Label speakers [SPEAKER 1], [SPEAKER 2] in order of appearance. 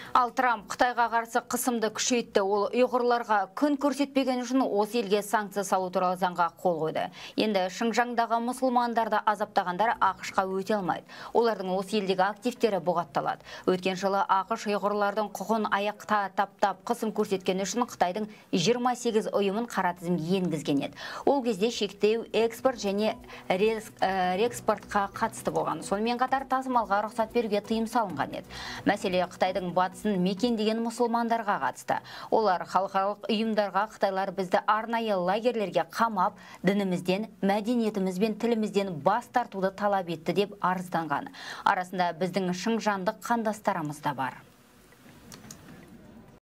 [SPEAKER 1] Ал Трамп Қытайға қарсы қысымды күшейтті. Ол ұйғырларға күн көрсетпеген үшін осы елге санкция салу туралы заңға қол қойды. Енді Шыңжаңдағы мұсылмандарды азаптағандар ақш-қа өте алмайды. Олардың осы елдегі активтері бұғатталады. Өткен жылы ақш ұйғырлардың құқын аяқта таптап қысым көрсеткен үшін Қытайдың 28 ұйымын қара тізімге енгізген еді. Ол кезде шектеу экспорт және реэкспортқа қатысты болған. Сонымен қатар тасымалға рұқсат беруге тыйым салынған еді. Мәселе Қытайдың батысын мекендеген мұсылмандарға қатысты. Олар халықаралық ұйымдарға Қытайлар бізді арнайы лагерлерге қамап, дінімізден, мәдениетіміз бен тілімізден бас тартуды талап етті деп арызданған. Арасында біздің шыңжаңдық қандастарымыз да бар.